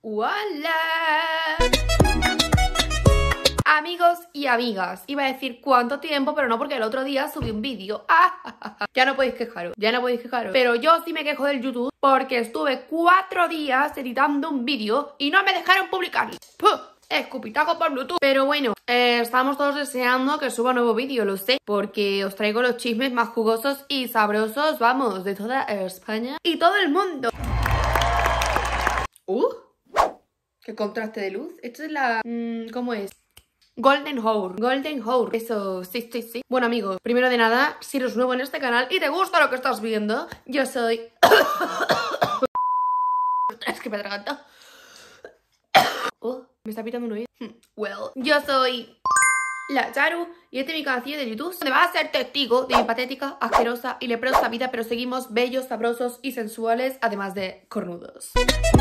¡Hola! Amigos y amigas, iba a decir cuánto tiempo, pero no, porque el otro día subí un vídeo. Ya no podéis quejaros, pero yo sí me quejo del YouTube porque estuve 4 días editando un vídeo y no me dejaron publicarlo. ¡Puh! Escupitajo por Bluetooth. Pero bueno, estamos todos deseando que suba un nuevo vídeo, lo sé, porque os traigo los chismes más jugosos y sabrosos, vamos, de toda España y todo el mundo. ¡Qué contraste de luz! Esto es la... ¿cómo es? Golden Hour, eso, sí. Bueno amigos, primero de nada, si eres nuevo en este canal y te gusta lo que estás viendo, yo soy... Es que me atraganta. Me está pitando un oído. Yo soy la Charu y este es mi canal de YouTube, donde vas a ser testigo de mi patética, asquerosa y leprosa vida, pero seguimos bellos, sabrosos y sensuales, además de cornudos.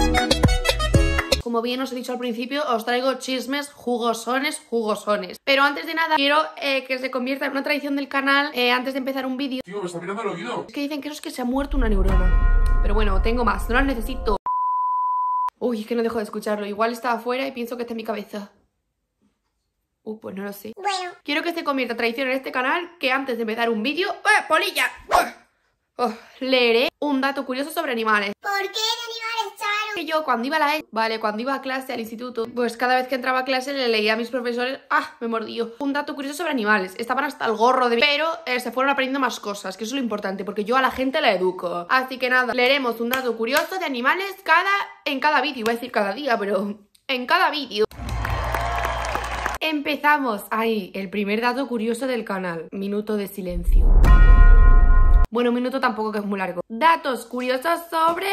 Como bien os he dicho al principio, os traigo chismes jugosones. Pero antes de nada, quiero que se convierta en una tradición del canal, antes de empezar un vídeo. Tío, me está mirando el oído. Es que dicen que eso es que se ha muerto una neurona. Pero bueno, tengo más, no las necesito. Uy, es que no dejo de escucharlo. Igual está afuera y pienso que está en mi cabeza. Pues no lo sé. Bueno. Quiero que se convierta en tradición en este canal que antes de empezar un vídeo... ¡Polilla! Leeré un dato curioso sobre animales. ¿Por qué de animales, Charu? Que yo cuando iba cuando iba a clase al instituto, pues cada vez que entraba a clase le leía a mis profesores, me mordió, un dato curioso sobre animales. Estaban hasta el gorro de mí, pero se fueron aprendiendo más cosas, que eso es lo importante, porque yo a la gente la educo. Así que nada, leeremos un dato curioso de animales en cada vídeo. Iba a decir cada día, pero en cada vídeo. Empezamos. El primer dato curioso del canal. Minuto de silencio. Bueno, un minuto tampoco, que es muy largo. Datos curiosos sobre...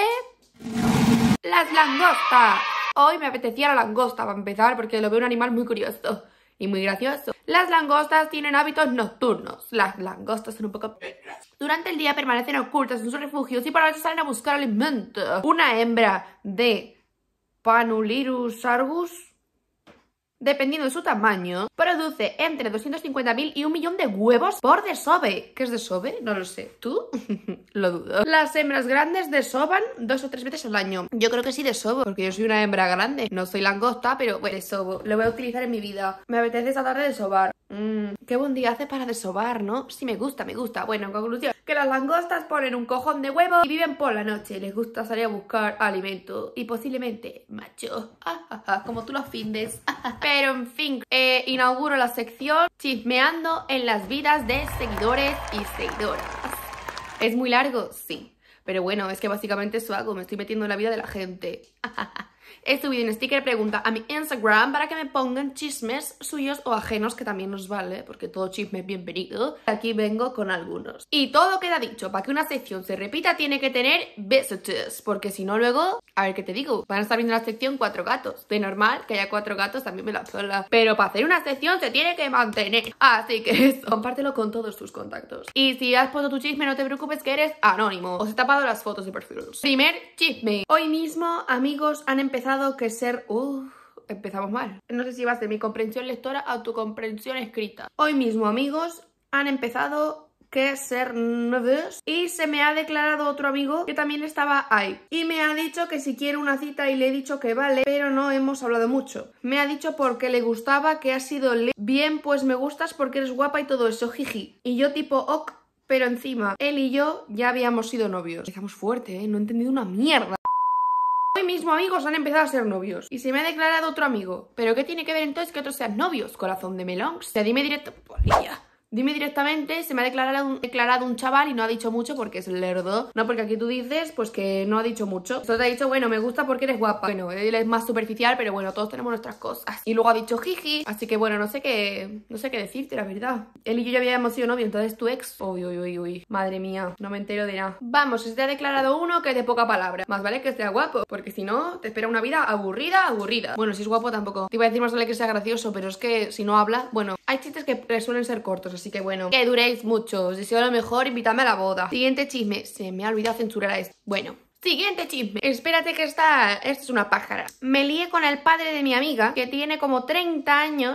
las langostas. Hoy me apetecía la langosta para empezar, porque lo veo un animal muy curioso y muy gracioso. Las langostas tienen hábitos nocturnos. Las langostas son un poco... Durante el día permanecen ocultas en sus refugios y por la noche salen a buscar alimento. Una hembra de Panulirus argus, dependiendo de su tamaño, produce entre 250.000 y 1 millón de huevos por desove. ¿Qué es desove? No lo sé. ¿Tú? Lo dudo. Las hembras grandes desovan 2 o 3 veces al año. Yo creo que sí desovo, porque yo soy una hembra grande. No soy langosta, pero bueno, desovo. Lo voy a utilizar en mi vida. Me apetece esta tarde desovar. Qué buen día hace para desovar, ¿no? Sí, me gusta. Bueno, en conclusión, que las langostas ponen un cojón de huevos y viven por la noche. Les gusta salir a buscar alimento y posiblemente macho. Como tú los findes. Pero en fin, inauguro la sección chismeando en las vidas de seguidores y seguidoras. ¿Es muy largo? Sí. Pero bueno, es que básicamente eso hago, me estoy metiendo en la vida de la gente. He subido un sticker pregunta a mi Instagram para que me pongan chismes suyos o ajenos, que también nos vale, porque todo chisme es bienvenido. Aquí vengo con algunos. Y todo queda dicho, para que una sección se repita tiene que tener visitors, porque si no luego, a ver qué te digo, van a estar viendo la sección 4 gatos. De normal, que haya 4 gatos también me la sola. Pero para hacer una sección se tiene que mantener. Así que eso, compártelo con todos tus contactos. Y si has puesto tu chisme, no te preocupes que eres anónimo. Os he tapado las fotos de perfil. Primer chisme. Hoy mismo, amigos, han empezado que ser... empezamos mal. No sé si va a ser mi comprensión lectora o tu comprensión escrita. Hoy mismo, amigos, han empezado que ser novios y se me ha declarado otro amigo que también estaba ahí. Y me ha dicho que si quiere una cita y le he dicho que vale, pero no hemos hablado mucho. Me ha dicho porque le gustaba, que ha sido bien, pues me gustas porque eres guapa y todo eso, jiji. Y yo tipo, ok, pero encima, él y yo ya habíamos sido novios. Empezamos fuerte, no he entendido una mierda. Hoy mismo, amigos, han empezado a ser novios y se me ha declarado otro amigo. ¿Pero qué tiene que ver entonces que otros sean novios? Corazón de melón. O sea, dime directo... Polilla. Dime directamente, se me ha declarado un chaval y no ha dicho mucho porque es lerdo. No, porque aquí tú dices, pues que no ha dicho mucho. Esto te ha dicho, bueno, me gusta porque eres guapa. Bueno, él es más superficial, pero bueno, todos tenemos nuestras cosas. Y luego ha dicho jiji. Así que bueno, no sé qué decirte, la verdad. Él y yo ya habíamos sido novios, entonces tu ex... Uy. Madre mía, no me entero de nada. Vamos, se te ha declarado uno que es de poca palabra. Más vale que sea guapo, porque si no, te espera una vida aburrida. Bueno, si es guapo tampoco. Te iba a decir más vale que sea gracioso, pero es que si no habla... Bueno, hay chistes que suelen ser cortos, así que bueno, que duréis mucho. Os deseo lo mejor, invítame a la boda. Siguiente chisme. Se me ha olvidado censurar a esto. Bueno, siguiente chisme. Espérate que esta es una pájara. Me lié con el padre de mi amiga, que tiene como 30 años,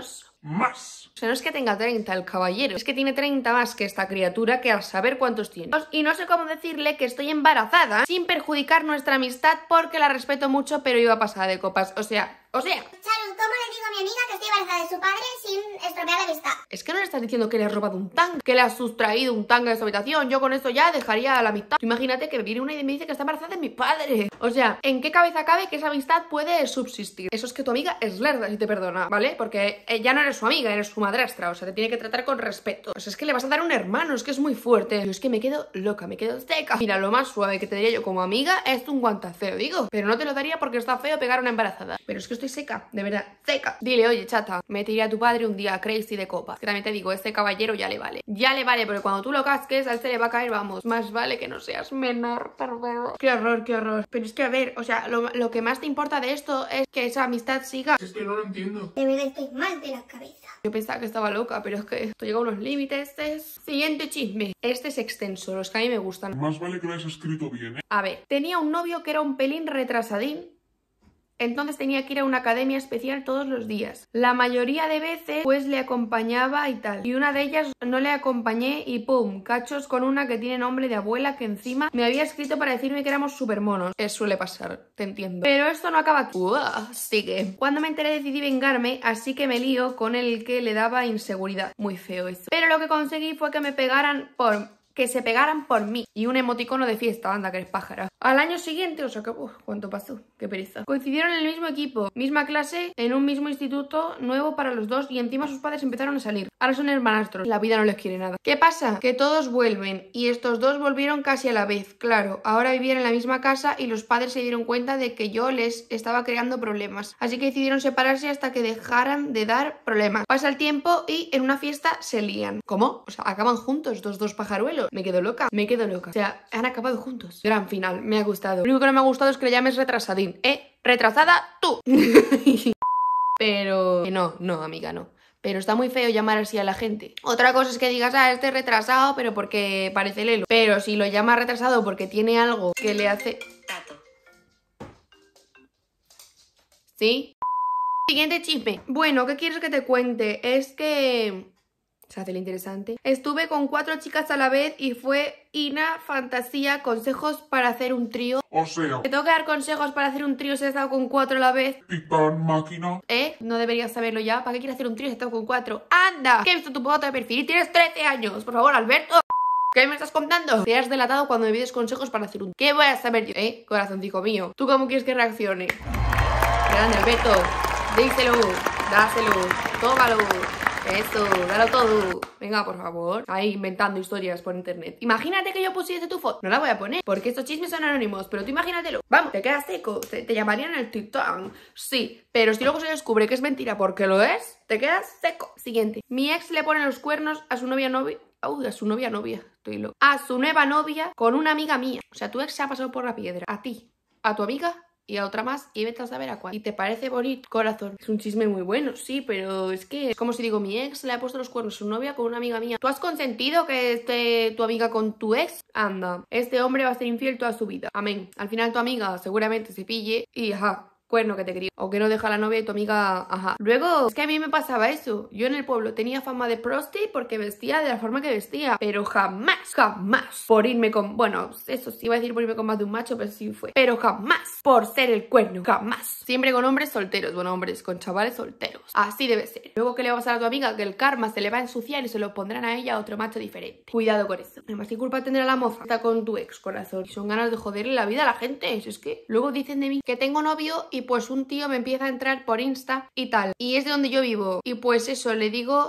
más. O sea, no es que tenga 30 el caballero, es que tiene 30 más que esta criatura, que a saber cuántos tiene. Y no sé cómo decirle que estoy embarazada sin perjudicar nuestra amistad porque la respeto mucho, pero iba pasada de copas. O sea... Charon, ¿cómo le digo a mi amiga que estoy embarazada de su padre sin estropear la amistad? Es que no le estás diciendo que le has robado un tanga, que le has sustraído un tanga de su habitación. Yo con esto ya dejaría la amistad. Tú imagínate que viene una y me dice que está embarazada de mi padre. O sea, ¿en qué cabeza cabe que esa amistad puede subsistir? Eso es que tu amiga es lerda, si te perdona, ¿vale? Porque ya no eres su amiga, eres su madrastra. O sea, te tiene que tratar con respeto. Pues es que le vas a dar un hermano, es que es muy fuerte. Yo es que me quedo loca, me quedo seca. Mira, lo más suave que te daría yo como amiga es un guantaceo, digo. Pero no te lo daría porque está feo pegar a una embarazada. Pero es que estoy seca, de verdad, seca. Dile, oye, chata, me tiré a tu padre un día crazy de copa. Que también te digo, este caballero ya le vale. Ya le vale, porque cuando tú lo casques, a él se le va a caer, vamos. Más vale que no seas menor, perdón. Qué horror, qué horror. Pero es que, a ver, o sea, lo que más te importa de esto es que esa amistad siga. Es que no lo entiendo. De verdad estoy mal de la cabeza. Yo pensaba que estaba loca, pero es que esto llega a unos límites. Siguiente chisme. Este es extenso, los que a mí me gustan. Más vale que lo hayas escrito bien, ¿eh? A ver, tenía un novio que era un pelín retrasadín. Entonces tenía que ir a una academia especial todos los días. La mayoría de veces pues le acompañaba y tal. Y una de ellas no le acompañé y pum, cachos con una que tiene nombre de abuela que encima me había escrito para decirme que éramos súper monos. Suele pasar, te entiendo. Pero esto no acaba aquí. Sigue. Cuando me enteré decidí vengarme, así que me lío con el que le daba inseguridad. Muy feo eso. Pero lo que conseguí fue que se pegaran por mí. Y un emoticono de fiesta, anda que eres pájara. Al año siguiente, o sea que, ¿cuánto pasó? Qué pereza. Coincidieron en el mismo equipo, misma clase, en un mismo instituto, nuevo para los dos, y encima sus padres empezaron a salir. Ahora son hermanastros, la vida no les quiere nada. ¿Qué pasa? Que todos vuelven, y estos dos volvieron casi a la vez. Claro, ahora vivían en la misma casa y los padres se dieron cuenta de que yo les estaba creando problemas. Así que decidieron separarse hasta que dejaran de dar problemas. Pasa el tiempo y en una fiesta se lían. ¿Cómo? O sea, acaban juntos, dos pajaruelos. Me quedo loca, me quedo loca. O sea, han acabado juntos. Gran final, me ha gustado. Lo único que no me ha gustado es que le llames retrasadín. Retrasada tú. Pero no, amiga, no. Pero está muy feo llamar así a la gente. Otra cosa es que digas, este es retrasado, pero porque parece lelo. Pero si lo llamas retrasado porque tiene algo que le hace... ¿Sí? Siguiente chisme. Bueno, ¿qué quieres que te cuente? Es que... se hace lo interesante. Estuve con 4 chicas a la vez y fue una fantasía. Consejos para hacer un trío. O sea, ¿Te tengo que dar consejos para hacer un trío si has estado con 4 a la vez? titán máquina. No deberías saberlo ya. ¿Para qué quieres hacer un trío si has estado con 4? ¡Anda! ¿Qué he visto tu foto de perfil? Y tienes 13 años. Por favor, Alberto. ¿Qué me estás contando? Te has delatado cuando me pides consejos para hacer un... ¿Qué voy a saber yo? Corazoncito mío. ¿Tú cómo quieres que reaccione? Grande, Alberto. Díselo. Dáselo. Tómalo. Eso, dalo todo. Venga, por favor. Ahí inventando historias por internet. Imagínate que yo pusiese tu foto. No la voy a poner, porque estos chismes son anónimos. Pero tú imagínatelo. Vamos, te quedas seco. Te llamarían el titán. Sí, pero si luego se descubre que es mentira porque lo es, te quedas seco. Siguiente. Mi ex le pone los cuernos a su novia. A su novia. Estoy loco. A su nueva novia con una amiga mía. O sea, tu ex se ha pasado por la piedra. A ti, a tu amiga y a otra más, y vete a saber a cuál. ¿Y te parece bonito, corazón? Es un chisme muy bueno, sí, pero es que es como si digo, mi ex le ha puesto los cuernos a su novia con una amiga mía. ¿Tú has consentido que esté tu amiga con tu ex? Anda, este hombre va a ser infiel toda su vida. Amén. Al final tu amiga seguramente se pille y cuerno que te quería. O que no deja a la novia y tu amiga, Luego, es que a mí me pasaba eso. Yo en el pueblo tenía fama de prosti porque vestía de la forma que vestía. Pero jamás por irme con... Bueno, eso sí, iba a decir por irme con más de un macho, pero sí fue. Pero jamás por ser el cuerno. Jamás. Siempre con hombres solteros. Bueno, hombres con chavales solteros. Así debe ser. Luego, ¿qué le va a pasar a tu amiga? Que el karma se le va a ensuciar y se lo pondrán a ella a otro macho diferente. Cuidado con eso. Además, ¿qué culpa tendrá la moza? Está con tu ex, corazón. Y son ganas de joderle la vida a la gente. Es que luego dicen de mí que tengo novio y pues un tío me empieza a entrar por Insta y tal. Y es de donde yo vivo. Y pues eso, le digo...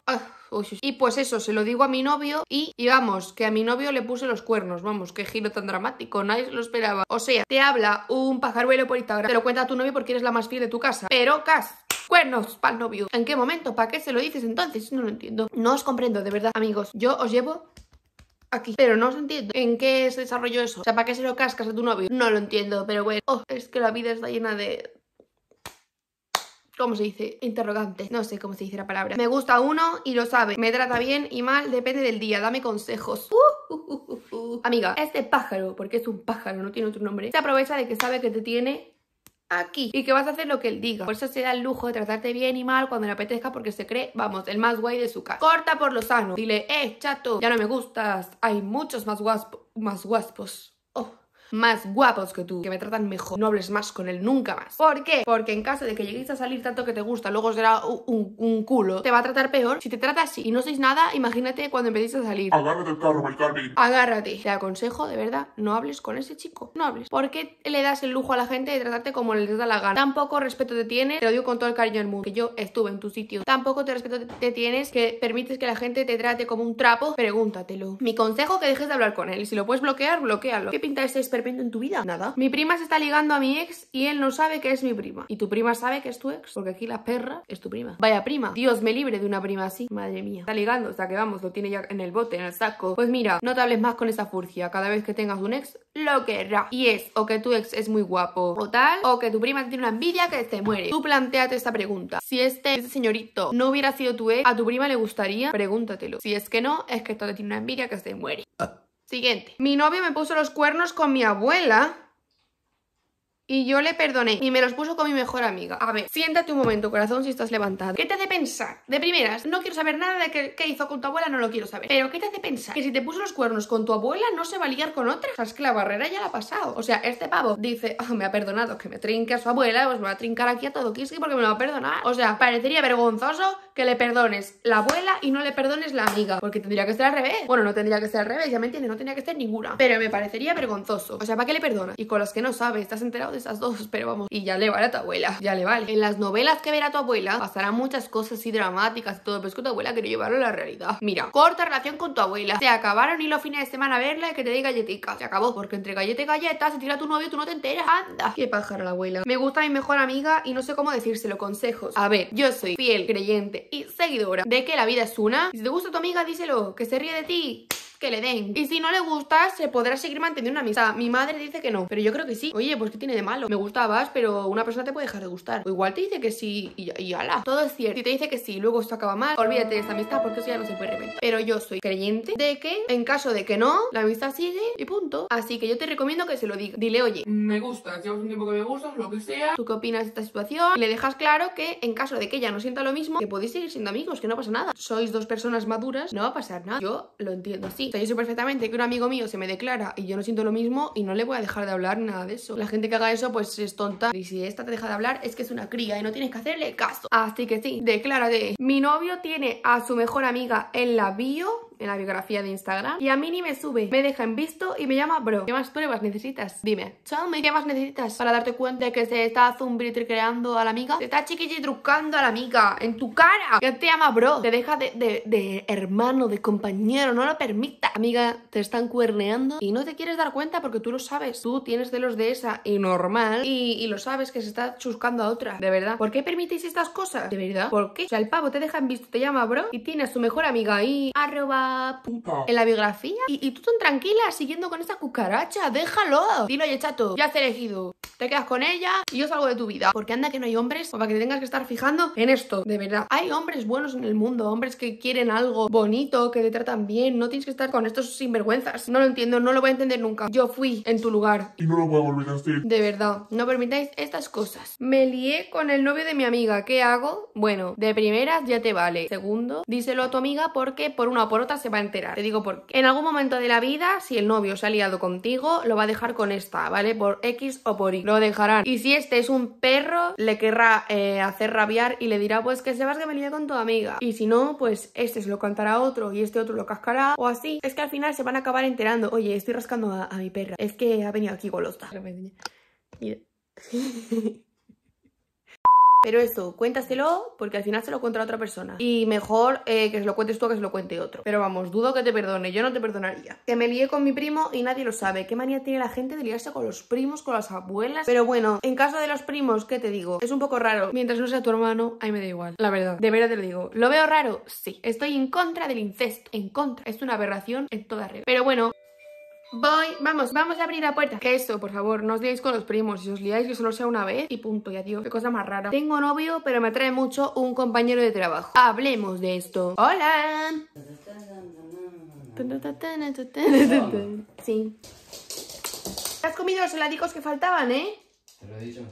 Y pues eso, se lo digo a mi novio y vamos, que a mi novio le puse los cuernos. Vamos, qué giro tan dramático, nadie se lo esperaba. O sea, te habla un pajaruelo por Instagram, te lo cuenta a tu novio porque eres la más fiel de tu casa. Pero, cuernos para el novio. ¿En qué momento? ¿Para qué se lo dices entonces? No lo entiendo. No os comprendo, de verdad, amigos. Yo os llevo... aquí, pero no os entiendo en qué se desarrolló eso. O sea, ¿para qué se lo cascas a tu novio? No lo entiendo, pero bueno. Es que la vida está llena de... ¿cómo se dice? Interrogante. No sé cómo se dice la palabra. Me gusta uno y lo sabe. Me trata bien y mal, depende del día. Dame consejos. Amiga, este pájaro, porque es un pájaro, no tiene otro nombre, se aprovecha de que sabe que te tiene aquí y que vas a hacer lo que él diga. Por eso se da el lujo de tratarte bien y mal cuando le apetezca porque se cree, vamos, el más guay de su casa. Corta por lo sano. Dile, chato, ya no me gustas. Hay muchos más guapos. Más guapos que tú, que me tratan mejor. No hables más con él nunca más. ¿Por qué? Porque en caso de que lleguéis a salir tanto que te gusta, luego será un culo, te va a tratar peor. Si te trata así y no sois nada, imagínate cuando empecéis a salir. Agárrate el carro, Mari Carmen. Agárrate. Te aconsejo, de verdad, no hables con ese chico. No hables. ¿Por qué le das el lujo a la gente de tratarte como les da la gana? Tampoco respeto te tienes, te lo digo con todo el cariño del mundo, que yo estuve en tu sitio. Tampoco te respeto te tienes, que permites que la gente te trate como un trapo. Pregúntatelo. Mi consejo, que dejes de hablar con él. Si lo puedes bloquear, bloquéalo. ¿Qué pinta ese esperpento en tu vida? Nada. Mi prima se está ligando a mi ex y él no sabe que es mi prima. Y tu prima sabe que es tu ex, porque aquí la perra es tu prima. Vaya prima. Dios me libre de una prima así. Madre mía. Está ligando, o sea que vamos, lo tiene ya en el bote, en el saco. Pues mira, no te hables más con esa furcia. Cada vez que tengas un ex, lo querrá. Y es o que tu ex es muy guapo o tal, o que tu prima tiene una envidia que te muere. Tú plantéate esta pregunta. Si este señorito no hubiera sido tu ex, ¿a tu prima le gustaría? Pregúntatelo. Si es que no, es que esto le tiene una envidia que se muere. Siguiente. Mi novio me puso los cuernos con mi abuela y yo le perdoné y me los puso con mi mejor amiga. A ver, siéntate un momento, corazón, si estás levantado. ¿Qué te hace pensar? De primeras, no quiero saber nada de qué hizo con tu abuela, no lo quiero saber. Pero ¿qué te hace pensar? Que si te puso los cuernos con tu abuela no se va a ligar con otra. O sea, es que la barrera ya la ha pasado. O sea, este pavo dice, me ha perdonado que me trinque a su abuela, pues me va a trincar aquí a todo Kiski porque me lo va a perdonar. O sea, parecería vergonzoso que le perdones la abuela y no le perdones la amiga. Porque tendría que ser al revés. Bueno, no tendría que ser al revés, ya me entiendes, no tendría que ser ninguna. Pero me parecería vergonzoso. O sea, ¿para qué le perdonas? Y con las que no sabes, estás enterado de esas dos, pero vamos. Y ya le vale a tu abuela, ya le vale. En las novelas que verá tu abuela pasarán muchas cosas así dramáticas y todo, pero es que tu abuela quiere llevarlo a la realidad. Mira, corta relación con tu abuela. Se acabaron y los fines de semana a verla y que te dé galletica. Se acabó, porque entre galleta y galleta se tira tu novio y tú no te enteras. Anda. Qué pájaro la abuela. Me gusta mi mejor amiga y no sé cómo decírselo. Consejos. A ver, yo soy fiel, creyente y seguidora de que la vida es una. Si te gusta tu amiga, díselo, que se ríe de ti, que le den. Y si no le gusta, se podrá seguir manteniendo una amistad. Mi madre dice que no, pero yo creo que sí. Oye, pues ¿qué tiene de malo? Me gustabas, pero una persona te puede dejar de gustar. O igual te dice que sí y ala. Todo es cierto. Si te dice que sí, luego esto acaba mal, olvídate de esta amistad porque eso ya no se puede repetir. Pero yo soy creyente de que en caso de que no, la amistad sigue y punto. Así que yo te recomiendo que se lo digas. Dile, oye, Me gustas, llevas un tiempo que me gustas, lo que sea. ¿tú qué opinas de esta situación? Y le dejas claro que en caso de que ella no sienta lo mismo, que podéis seguir siendo amigos, que no pasa nada. Sois dos personas maduras, no va a pasar nada. Yo lo entiendo así. O sea, yo sé perfectamente que un amigo mío se me declara y yo no siento lo mismo y no le voy a dejar de hablar ni nada de eso. La gente que haga eso pues es tonta y si esta te deja de hablar es que es una cría y no tienes que hacerle caso. Así que sí, declárate. Mi novio tiene a su mejor amiga en la bio, en la biografía de Instagram, y a mí ni me sube, me deja en visto y me llama bro. ¿Qué más pruebas necesitas? Dime, tell me, ¿qué más necesitas para darte cuenta de que se está zumbritricreando a la amiga? Se está chiquitrucando a la amiga en tu cara. Que te llama bro, te deja de hermano, de compañero, no lo permita. Amiga, te están cuerneando y no te quieres dar cuenta porque tú lo sabes. Tú tienes celos de esa y normal y lo sabes que se está chuscando a otra. De verdad, ¿por qué permitís estas cosas? De verdad, ¿por qué? O sea, el pavo te deja en visto, te llama bro y tiene a su mejor amiga ahí Puta. en la biografía y tú tan tranquila siguiendo con esa cucaracha. Déjalo. Dilo, oye chato, ya has elegido, te quedas con ella y yo salgo de tu vida. Porque anda que no hay hombres para que te tengas que estar fijando en esto. De verdad, hay hombres buenos en el mundo, hombres que quieren algo bonito, que te tratan bien. No tienes que estar con estos sinvergüenzas. No lo entiendo, no lo voy a entender nunca. Yo fui en tu lugar. Y no lo voy a volver a hacer. De verdad, no permitáis estas cosas. Me lié con el novio de mi amiga. ¿Qué hago? Bueno, de primeras ya te vale. Segundo, díselo a tu amiga porque por una o por otra se va a enterar. Te digo por qué. En algún momento de la vida, si el novio se ha liado contigo, lo va a dejar con esta, ¿vale? Por X o por Y. Lo dejarán. Y si este es un perro, le querrá hacer rabiar y le dirá, pues que sepas que me lié con tu amiga. Y si no, pues este se lo cantará a otro y este otro lo cascará o así. Es que al final se van a acabar enterando. Oye, estoy rascando a mi perra. Es que ha venido aquí golosa. Mira. Pero eso, cuéntaselo porque al final se lo cuenta a otra persona. Y mejor que se lo cuentes tú a que se lo cuente otro. Pero vamos, dudo que te perdone, yo no te perdonaría. Que me lié con mi primo y nadie lo sabe. ¿Qué manía tiene la gente de liarse con los primos, con las abuelas? Pero bueno, en caso de los primos, ¿qué te digo? Es un poco raro. Mientras no sea tu hermano, ahí me da igual. La verdad, de verdad te lo digo. ¿Lo veo raro? Sí. Estoy en contra del incesto. En contra. Es una aberración en toda regla. Pero bueno... vamos a abrir la puerta. Que eso, por favor, no os liáis con los primos. Si os liáis, que solo sea una vez y punto, y adiós. Qué cosa más rara. Tengo novio, pero me atrae mucho un compañero de trabajo. Hablemos de esto. ¡Hola! Sí. ¿Has comido los heladicos que faltaban, eh? Te lo he dicho.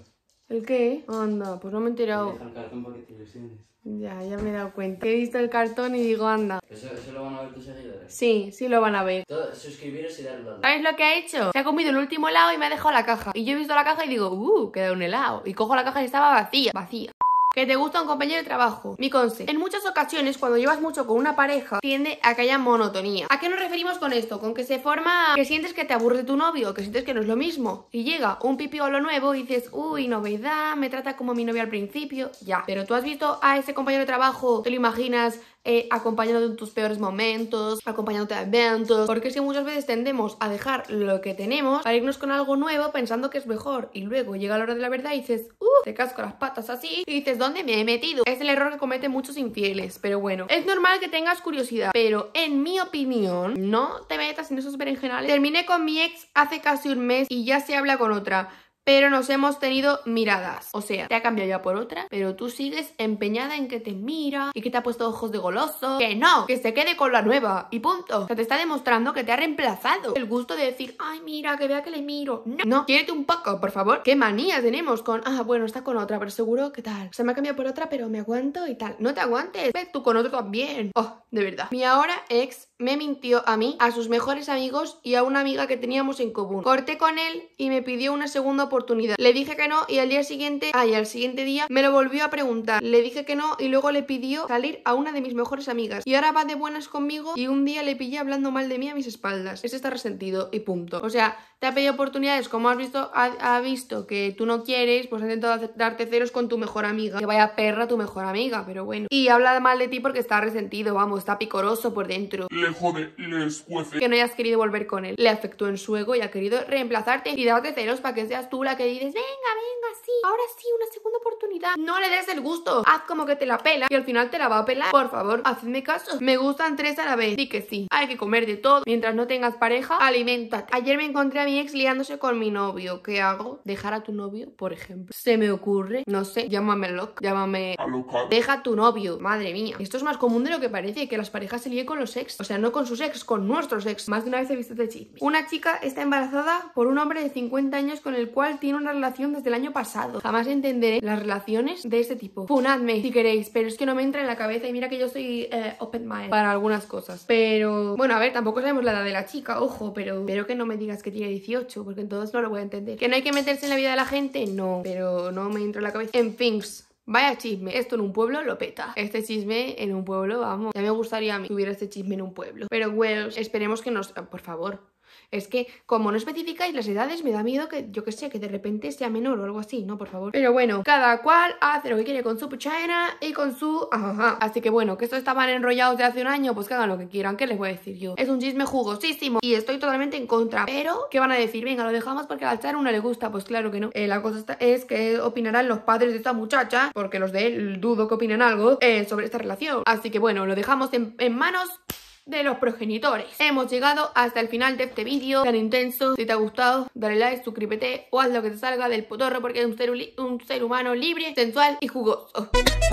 ¿El qué? Anda, pues no me he enterado. Deja el cartón para que te ilusiones. Ya me he dado cuenta. He visto el cartón y digo, anda. ¿Eso lo van a ver tus seguidores? Sí lo van a ver. Suscribiros y darle like. ¿Sabes lo que ha hecho? Se ha comido el último helado y me ha dejado la caja. Y yo he visto la caja y digo, queda un helado. Y cojo la caja y estaba vacía. Que te gusta un compañero de trabajo. Mi consejo. En muchas ocasiones, cuando llevas mucho con una pareja, tiende a que haya monotonía. ¿A qué nos referimos con esto? Con que se forma... que sientes que te aburre tu novio, que sientes que no es lo mismo. Y llega un pipiolo nuevo y dices, uy, novedad, me trata como mi novia al principio. Ya. Pero tú has visto a ese compañero de trabajo, te lo imaginas... acompañándote en tus peores momentos, acompañándote a eventos, porque es que muchas veces tendemos a dejar lo que tenemos para irnos con algo nuevo pensando que es mejor y luego llega la hora de la verdad y dices, te casco las patas así y dices, ¿dónde me he metido? Es el error que cometen muchos infieles, pero bueno, es normal que tengas curiosidad, pero en mi opinión, no te metas en esos berenjenales. Terminé con mi ex hace casi un mes y ya se habla con otra. Pero nos hemos tenido miradas. O sea, te ha cambiado ya por otra, pero tú sigues empeñada en que te mira y que te ha puesto ojos de goloso. Que no, que se quede con la nueva y punto. O sea, te está demostrando que te ha reemplazado. El gusto de decir, ay, mira, que vea que le miro. No, quiérete un poco, por favor. Qué manía tenemos con, bueno, está con otra, pero seguro que tal. O sea, me ha cambiado por otra, pero me aguanto y tal. No te aguantes, ve tú con otro también. De verdad. Mi ahora ex me mintió a mí, a sus mejores amigos y a una amiga que teníamos en común. Corté con él y me pidió una segunda oportunidad. Le dije que no y al siguiente día me lo volvió a preguntar. Le dije que no y luego le pidió salir a una de mis mejores amigas. Y ahora va de buenas conmigo y un día le pillé hablando mal de mí a mis espaldas. Ese está resentido y punto. O sea, te ha pedido oportunidades, como has visto, ha visto que tú no quieres, pues ha intentado darte celos con tu mejor amiga. Que vaya perra tu mejor amiga, pero bueno. Y habla mal de ti porque está resentido, vamos, está picoroso por dentro. Le jode, le escuece. Que no hayas querido volver con él. Le afectó en su ego y ha querido reemplazarte y darte celos para que seas tú la que dices, venga, sí, ahora sí, una segunda oportunidad. No le des el gusto. Haz como que te la pela y al final te la va a pelar. Por favor, hacedme caso. Me gustan tres a la vez. Di que sí. Hay que comer de todo. Mientras no tengas pareja, aliméntate. Ayer me encontré a mi ex liándose con mi novio. ¿Qué hago? ¿Dejar a tu novio, por ejemplo? Se me ocurre, no sé, llámame loca, llámame... Alocar. Deja a tu novio. Madre mía. Esto es más común de lo que parece, que las parejas se líen con los ex. O sea, no con sus ex, con nuestros ex. Más de una vez he visto este chisme. Una chica está embarazada por un hombre de 50 años con el cual tiene una relación desde el año pasado. Jamás entenderé las relaciones de este tipo. Funadme si queréis, pero es que no me entra en la cabeza y mira que yo soy open mind para algunas cosas. Pero, bueno, a ver, tampoco sabemos la edad de la chica, ojo, pero que no me digas que tiene 18, porque entonces no lo voy a entender. ¿Que no hay que meterse en la vida de la gente? No, pero no me entra en la cabeza. En fin, vaya chisme, esto en un pueblo lo peta. Este chisme en un pueblo, vamos, ya me gustaría a mí que hubiera este chisme en un pueblo. Pero, bueno, esperemos que nos... Por favor. Es que, como no especificáis las edades, me da miedo que, yo que sé, que de repente sea menor o algo así, ¿no? Por favor. Pero bueno, cada cual hace lo que quiere con su puchaina y con su... Así que bueno, que estos estaban enrollados de hace un año, pues que hagan lo que quieran, ¿qué les voy a decir yo? Es un chisme jugosísimo y estoy totalmente en contra. Pero, ¿qué van a decir? Venga, lo dejamos porque al Charo no le gusta. Pues claro que no. La cosa es que opinarán los padres de esta muchacha, porque los de él dudo que opinen algo sobre esta relación. Así que bueno, lo dejamos en manos de los progenitores. Hemos llegado hasta el final de este vídeo tan intenso. Si te ha gustado, dale like, suscríbete o haz lo que te salga del potorro porque es un ser humano libre, sensual y jugoso.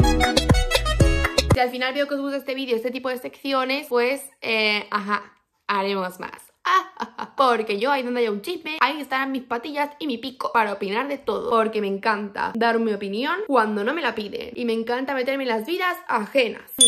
Si al final veo que os gusta este vídeo, este tipo de secciones, pues, haremos más. Porque yo, ahí donde haya un chisme, ahí estarán mis patillas y mi pico para opinar de todo. Porque me encanta dar mi opinión cuando no me la piden. Y me encanta meterme en las vidas ajenas.